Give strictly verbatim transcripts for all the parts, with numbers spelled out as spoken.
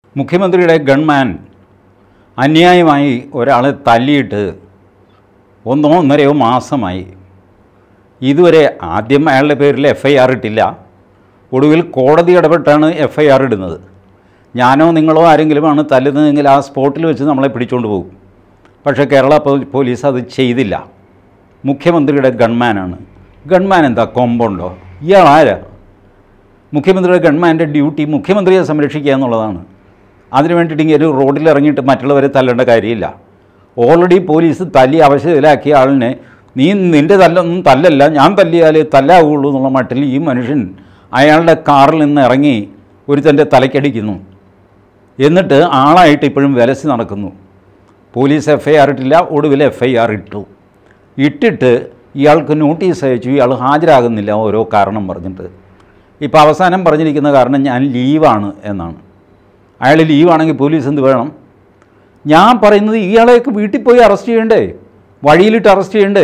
മുഖ്യമന്ത്രിയുടെ ഗൺമാൻ അന്യായമായി ഒരാളെ തല്ലിയിട്ട് ഒന്നോ ഒന്നരയോ മാസമായി. ഇതുവരെ ആദ്യം അയാളുടെ പേരിൽ എഫ് ഐ ആർ ഇട്ടില്ല. ഒടുവിൽ കോടതി ഇടപെട്ടാണ് എഫ് ഐ ആർ ഇടുന്നത്. ഞാനോ നിങ്ങളോ ആരെങ്കിലുമാണ് തല്ലുന്നതെങ്കിൽ ആ സ്പോട്ടിൽ വെച്ച് നമ്മളെ പിടിച്ചുകൊണ്ട് പോകും. പക്ഷേ കേരള പോലീസ് അത് ചെയ്തില്ല. മുഖ്യമന്ത്രിയുടെ ഗൺമാനാണ്. ഗൺമാൻ എന്താ കൊമ്പുണ്ടോ? ഇയാൾ ആരാ? മുഖ്യമന്ത്രിയുടെ ഗൺമാൻ്റെ ഡ്യൂട്ടി മുഖ്യമന്ത്രിയെ സംരക്ഷിക്കുക എന്നുള്ളതാണ്. അതിനു വേണ്ടിയിട്ട് ഒരു റോഡിൽ ഇറങ്ങിയിട്ട് മറ്റുള്ളവരെ തല്ലേണ്ട കാര്യമില്ല. ഓൾറെഡി പോലീസ് തല്ലി അവശതയിലാക്കിയ ആളിനെ നീ നിൻ്റെ തല്ലൊന്നും തല്ലല്ല, ഞാൻ തല്ലിയാലേ തല്ലാവുള്ളൂ എന്നുള്ള മട്ടിൽ ഈ മനുഷ്യൻ അയാളുടെ കാറിൽ നിന്ന് ഇറങ്ങി ഒരുത്തൻ്റെ തലയ്ക്കടിക്കുന്നു. എന്നിട്ട് ആളായിട്ട് ഇപ്പോഴും വിലസി നടക്കുന്നു. പോലീസ് എഫ് ഐ ആർ ഇട്ടില്ല. ഒടുവിൽ എഫ് ഐ ആർ ഇട്ടു. ഇട്ടിട്ട് ഇയാൾക്ക് നോട്ടീസ് അയച്ചു. ഇയാൾ ഹാജരാകുന്നില്ല ഓരോ കാരണം പറഞ്ഞിട്ട്. ഇപ്പോൾ അവസാനം പറഞ്ഞിരിക്കുന്ന കാരണം ഞാൻ ലീവാണ് എന്നാണ്. അയാൾ ലീവാണെങ്കിൽ പോലീസ് എന്ത് വേണം? ഞാൻ പറയുന്നത് ഇയാളെയൊക്കെ വീട്ടിൽ പോയി അറസ്റ്റ് ചെയ്യണ്ടേ? വഴിയിലിട്ട് അറസ്റ്റ് ചെയ്യണ്ടേ?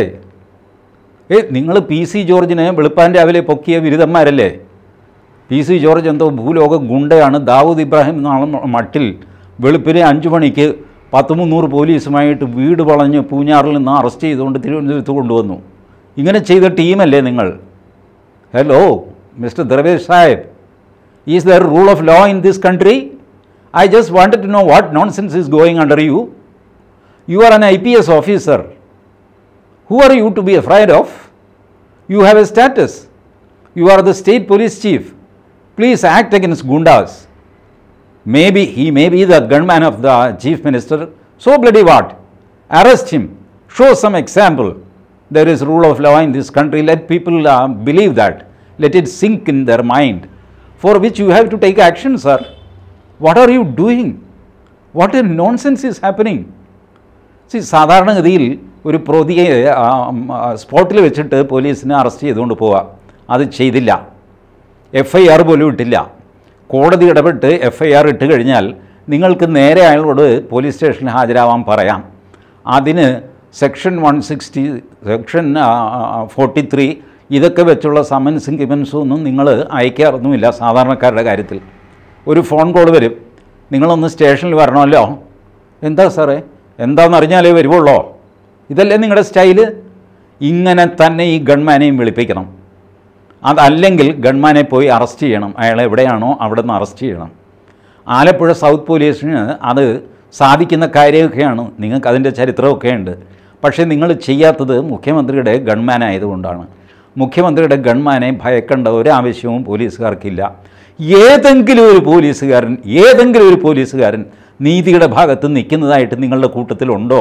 ഏ നിങ്ങൾ പി സി ജോർജിനെ വെളുപ്പാൻ രാവിലെ പൊക്കിയ ബിരുദന്മാരല്ലേ? പി സി ജോർജ് എന്തോ ഭൂലോക ഗുണ്ടയാണ്. ദാവൂദ് ഇബ്രാഹിം നാളെ മട്ടിൽ വെളുപ്പിനെ അഞ്ച് മണിക്ക് പത്ത് മുന്നൂറ് പോലീസുമായിട്ട് വീട് വളഞ്ഞ് പൂഞ്ഞാറിൽ നിന്ന് അറസ്റ്റ് ചെയ്തുകൊണ്ട് തിരുവനന്തപുരത്ത് കൊണ്ടുവന്നു. ഇങ്ങനെ ചെയ്ത ടീമല്ലേ നിങ്ങൾ? Hello mister Darvesh Saheb, is there rule of law in this country? I just wanted to know what nonsense is going under you. You are an I P S officer. Who are you to be afraid of? You have a status. You are the state police chief. Please act against gundas. Maybe he may be the gunman of the chief minister. So bloody what? Arrest him. Show some example. There is rule of law in this country. Let people uh, believe that. Let it sink in their mind. For which you have to take action, sir. What are you doing? What a nonsense is happening? See, സാധാരണഗതിയിൽ ഒരു പ്രതിയെ സ്പോട്ടിൽ വെച്ചിട്ട് പോലീസിനെ arrest ചെയ്തുകൊണ്ട് പോവുക. അത് ചെയ്തില്ല. എഫ് ഐ ആർ പോലും ഇട്ടില്ല. കോടതി ഇടപെട്ട് എഫ് ഐ ആർ ഇട്ട് കഴിഞ്ഞാൽ നിങ്ങൾക്ക് നേരെ അയാളോട് പോലീസ് സ്റ്റേഷനിൽ ഹാജരാവാൻ പറയാം. അതിന് section one sixty section forty three ഇതൊക്കെ വെച്ചുള്ള സമൻസും കിമൻസും ഒന്നും നിങ്ങൾ അയക്കാറൊന്നുമില്ല. സാധാരണക്കാരുടെ കാര്യത്തിൽ ഒരു ഫോൺ കോൾ വരും, നിങ്ങളൊന്ന് സ്റ്റേഷനിൽ വരണമല്ലോ. എന്താ സാറേ? എന്താണെന്നറിഞ്ഞാലേ വരുവുള്ളോ? ഇതല്ലേ നിങ്ങളുടെ സ്റ്റൈല്? ഇങ്ങനെ തന്നെ ഈ ഗൺമാനെയും വിളിപ്പിക്കണം. അതല്ലെങ്കിൽ ഗൺമാനെ പോയി അറസ്റ്റ് ചെയ്യണം. അയാൾ എവിടെയാണോ അവിടെ നിന്ന് അറസ്റ്റ് ചെയ്യണം. ആലപ്പുഴ സൗത്ത് പോലീസിന് അത് സാധിക്കുന്ന കാര്യമൊക്കെയാണ്. നിങ്ങൾക്ക് അതിൻ്റെ ചരിത്രമൊക്കെ ഉണ്ട്. പക്ഷേ നിങ്ങൾ ചെയ്യാത്തത് മുഖ്യമന്ത്രിയുടെ ഗൺമാനായതുകൊണ്ടാണ്. മുഖ്യമന്ത്രിയുടെ ഗൺമാനെ ഭയക്കേണ്ട ഒരാവശ്യവും പോലീസുകാർക്കില്ല. ഏതെങ്കിലും ഒരു പോലീസുകാരൻ ഏതെങ്കിലും ഒരു പോലീസുകാരൻ നീതിയുടെ ഭാഗത്ത് നിൽക്കുന്നതായിട്ട് നിങ്ങളുടെ കൂട്ടത്തിലുണ്ടോ?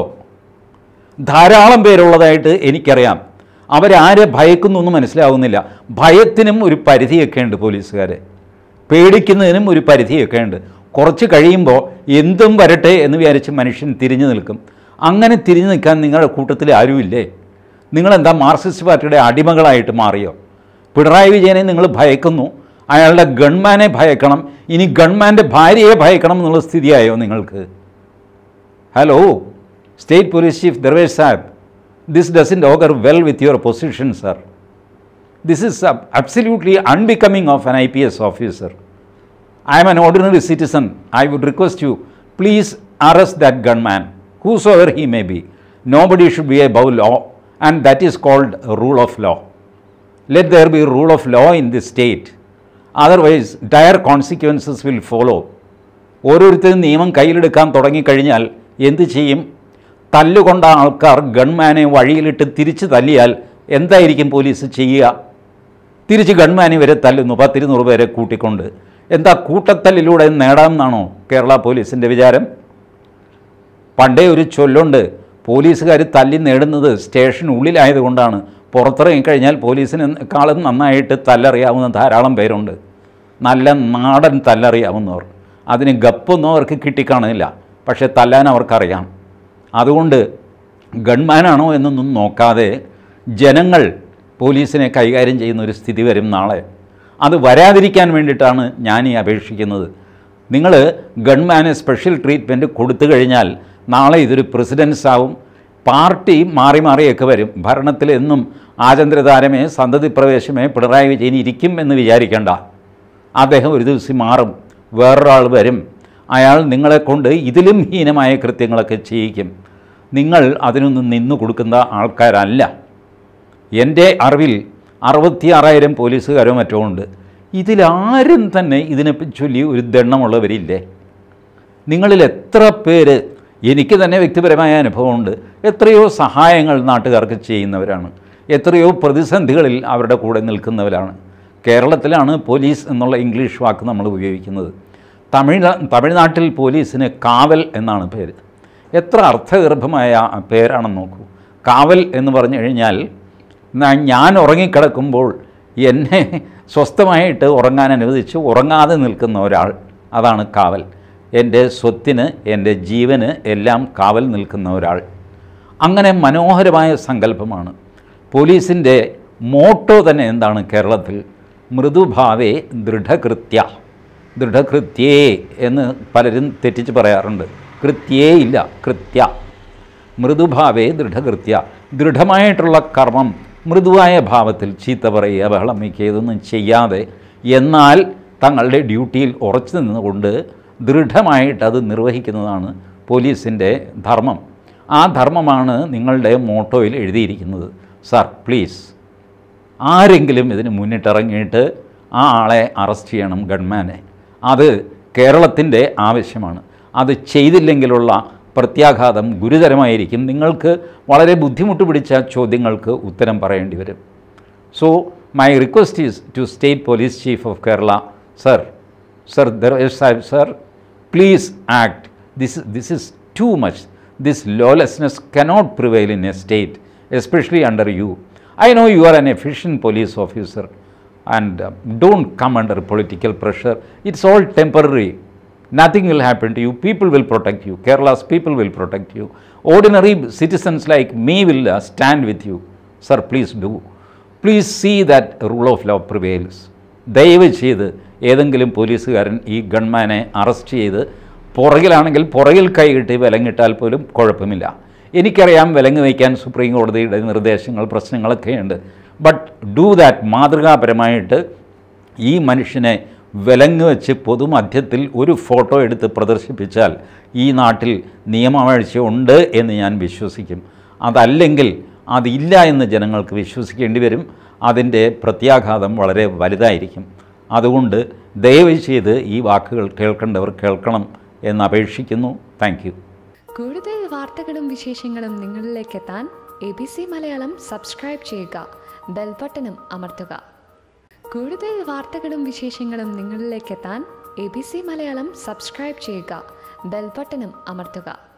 ധാരാളം പേരുള്ളതായിട്ട് എനിക്കറിയാം. അവരാരെ ഭയക്കുന്നു എന്ന് മനസ്സിലാവുന്നില്ല. ഭയത്തിനും ഒരു പരിധിയൊക്കെ ഉണ്ട്. പോലീസുകാരെ പേടിക്കുന്നതിനും ഒരു പരിധിയൊക്കെ ഉണ്ട്. കുറച്ച് കഴിയുമ്പോൾ എന്തും വരട്ടെ എന്ന് വിചാരിച്ച് മനുഷ്യൻ തിരിഞ്ഞു നിൽക്കും. അങ്ങനെ തിരിഞ്ഞു നിൽക്കാൻ നിങ്ങളുടെ കൂട്ടത്തിൽ ആരുമില്ലേ? നിങ്ങളെന്താ മാർക്സിസ്റ്റ് പാർട്ടിയുടെ അടിമകളായിട്ട് മാറിയോ? പിണറായി വിജയനെ നിങ്ങൾ ഭയക്കുന്നു. അയാളുടെ ഗൺമാനെ ഭയക്കണം. ഇനി ഗൺമാൻ്റെ ഭാര്യയെ ഭയക്കണം എന്നുള്ള സ്ഥിതിയായോ നിങ്ങൾക്ക്? Hello state police chief Darvesh Saheb, this doesn't augur well with your position, sir. This is absolutely unbecoming of an I P S officer. I am an ordinary citizen. I would request you, please arrest that gunman, whosoever he may be. Nobody should be above law, and that is called a rule of law. Let there be rule of law in this state. Otherwise, dire consequences will follow. ഓരോരുത്തരും നിയമം കയ്യിലെടുക്കാൻ തുടങ്ങിക്കഴിഞ്ഞാൽ എന്ത് ചെയ്യും? തല്ലുകൊണ്ട ആൾക്കാർ ഗൺമാനെ വഴിയിലിട്ട് തിരിച്ച് തല്ലിയാൽ എന്തായിരിക്കും police ചെയ്യുക? തിരിച്ച് ഗൺമാനെ വരെ തല്ലുന്നു, പത്തിരുന്നൂറ് പേരെ കൂട്ടിക്കൊണ്ട്. എന്താ കൂട്ടത്തല്ലിലൂടെ നേടാമെന്നാണോ കേരള പോലീസിൻ്റെ വിചാരം? പണ്ടേ ഒരു ചൊല്ലുണ്ട്, പോലീസുകാർ തല്ലി നേടുന്നത് സ്റ്റേഷനുള്ളിലായതുകൊണ്ടാണ്. പുറത്തിറങ്ങിക്കഴിഞ്ഞാൽ പോലീസിനേക്കാളും നന്നായിട്ട് തല്ലറിയാവുന്ന ധാരാളം പേരുണ്ട്. നല്ല നാടൻ തല്ലറിയാവുന്നവർ. അതിന് ഗപ്പൊന്നും അവർക്ക് കിട്ടിക്കാണില്ല. പക്ഷേ തല്ലാൻ അവർക്കറിയാം. അതുകൊണ്ട് ഗൺമാനാണോ എന്നൊന്നും നോക്കാതെ ജനങ്ങൾ പോലീസിനെ കൈകാര്യം ചെയ്യുന്ന ഒരു സ്ഥിതി വരും നാളെ. അത് വരാതിരിക്കാൻ വേണ്ടിയിട്ടാണ് ഞാൻ ഈ അപേക്ഷിക്കുന്നത്. നിങ്ങൾ ഗൺമാന് സ്പെഷ്യൽ ട്രീറ്റ്മെൻറ്റ് കൊടുത്തു കഴിഞ്ഞാൽ നാളെ ഇതൊരു പ്രസിഡൻസ് ആവും. പാർട്ടി മാറി മാറിയൊക്കെ വരും. ഭരണത്തിൽ എന്നും ആചന്ദ്രതാരമേ സന്തതി പ്രവേശമേ പിണറായി വിജയൻ ഇരിക്കും എന്ന് വിചാരിക്കേണ്ട. അദ്ദേഹം ഒരു ദിവസം മാറും, വേറൊരാൾ വരും. അയാൾ നിങ്ങളെ കൊണ്ട് ഇതിലും ഹീനമായ കൃത്യങ്ങളൊക്കെ ചെയ്യിക്കും. നിങ്ങൾ അതിനൊന്നും നിന്നു കൊടുക്കുന്ന ആൾക്കാരല്ല. എൻ്റെ അറിവിൽ അറുപത്തി ആറായിരം പോലീസുകാരോ മറ്റോ ഉണ്ട്. ഇതിലാരും തന്നെ ഇതിനെ ചൊല്ലി ഒരു ദണ്ണമുള്ളവരില്ലേ? നിങ്ങളിൽ എത്ര പേര്, എനിക്ക് തന്നെ വ്യക്തിപരമായ അനുഭവമുണ്ട്, എത്രയോ സഹായങ്ങൾ നാട്ടുകാർക്ക് ചെയ്യുന്നവരാണ്, എത്രയോ പ്രതിസന്ധികളിൽ അവരുടെ കൂടെ നിൽക്കുന്നവരാണ്. കേരളത്തിലാണ് പോലീസ് എന്നുള്ള ഇംഗ്ലീഷ് വാക്ക് നമ്മൾ ഉപയോഗിക്കുന്നത്. തമിഴ് തമിഴ്നാട്ടിൽ പോലീസിന് കാവൽ എന്നാണ് പേര്. എത്ര അർത്ഥഗർഭമായ പേരാണെന്ന് നോക്കൂ. കാവൽ എന്ന് പറഞ്ഞു കഴിഞ്ഞാൽ ഞാൻ ഉറങ്ങിക്കിടക്കുമ്പോൾ എന്നെ സ്വസ്ഥമായിട്ട് ഉറങ്ങാൻ അനുവദിച്ച് ഉറങ്ങാതെ നിൽക്കുന്ന ഒരാൾ, അതാണ് കാവൽ. എൻ്റെ സ്വത്തിന്, എൻ്റെ ജീവന് എല്ലാം കാവൽ നിൽക്കുന്ന ഒരാൾ. അങ്ങനെ മനോഹരമായ സങ്കല്പമാണ്. പോലീസിൻ്റെ മോട്ടോ തന്നെ എന്താണ് കേരളത്തിൽ? മൃദുഭാവേ ദൃഢകൃത്യ. ദൃഢകൃത്യേ എന്ന് പലരും തെറ്റിച്ച് പറയാറുണ്ട്. കൃത്യേ ഇല്ല, കൃത്യ. മൃദുഭാവേ ദൃഢകൃത്യ. ദൃഢമായിട്ടുള്ള കർമ്മം മൃദുവായ ഭാവത്തിൽ, ചീത്ത പറയുക, ബഹളം വയ്ക്കുക, ഇതൊന്നും ചെയ്യാതെ, എന്നാൽ തങ്ങളുടെ ഡ്യൂട്ടിയിൽ ഉറച്ചു നിന്നുകൊണ്ട് ദൃഢമായിട്ട് അത് നിർവഹിക്കുന്നതാണ് പോലീസിൻ്റെ ധർമ്മം. ആ ധർമ്മമാണ് നിങ്ങളുടെ മോട്ടോയിൽ എഴുതിയിരിക്കുന്നത്. സർ പ്ലീസ്, ആരെങ്കിലും ഇതിന് മുന്നിട്ടിറങ്ങിയിട്ട് ആ ആളെ അറസ്റ്റ് ചെയ്യണം, ഗൺമാനെ. അത് കേരളത്തിൻ്റെ ആവശ്യമാണ്. അത് ചെയ്തില്ലെങ്കിലുള്ള പ്രത്യാഘാതം ഗുരുതരമായിരിക്കും. നിങ്ങൾക്ക് വളരെ ബുദ്ധിമുട്ട് പിടിച്ച ചോദ്യങ്ങൾക്ക് ഉത്തരം പറയേണ്ടി വരും. So my request is to state police chief of Kerala, sir sir Darvesh Saheb sir, please act. This, this is too much. This lawlessness cannot prevail in a state, especially under you. I know you are an efficient police officer, and uh, don't come under political pressure. It's all temporary. Nothing will happen to you. People will protect you. Kerala's people will protect you. Ordinary citizens like me will uh, stand with you. Sir, please do. Please see that rule of law prevails. ദയവ് ചെയ്ത് ഏതെങ്കിലും പോലീസുകാരൻ ഈ ഗൺമാനെ arrest ചെയ്ത്, പുറകിലാണെങ്കിൽ പുറകിൽ കൈകിട്ടി വിലങ്ങിട്ടാൽ പോലും കുഴപ്പമില്ല. എനിക്കറിയാം വിലങ്ങ് വയ്ക്കാൻ സുപ്രീം കോടതിയുടെ നിർദ്ദേശങ്ങൾ, പ്രശ്നങ്ങളൊക്കെയുണ്ട്. But do that. മാതൃകാപരമായിട്ട് ഈ മനുഷ്യനെ വിലങ്ങ് വെച്ച് പൊതുമധ്യത്തിൽ ഒരു ഫോട്ടോ എടുത്ത് പ്രദർശിപ്പിച്ചാൽ ഈ നാട്ടിൽ നിയമവാഴ്ച ഉണ്ട് എന്ന് ഞാൻ വിശ്വസിക്കും. അതല്ലെങ്കിൽ അതില്ല എന്ന് ജനങ്ങൾക്ക് വിശ്വസിക്കേണ്ടി വരും. അതിൻ്റെ പ്രത്യാഘാതം വളരെ വലുതായിരിക്കും. അതുകൊണ്ട് ദയവ് ചെയ്ത് ഈ വാക്കുകൾ കേൾക്കേണ്ടവർ കേൾക്കണം എന്ന് അപേക്ഷിക്കുന്നു. Thank you. കൂടുതൽ വാർത്തകളും വിശേഷങ്ങളും നിങ്ങളിലേക്ക് എത്താൻ A B C Malayalam subscribe ചെയ്യുക, ബെൽ ബട്ടണും അമർത്തുക. കൂടുതൽ വാർത്തകളും വിശേഷങ്ങളും നിങ്ങളിലേക്ക് എത്താൻ A B C Malayalam subscribe ചെയ്യുക, ബെൽ ബട്ടണും അമർത്തുക.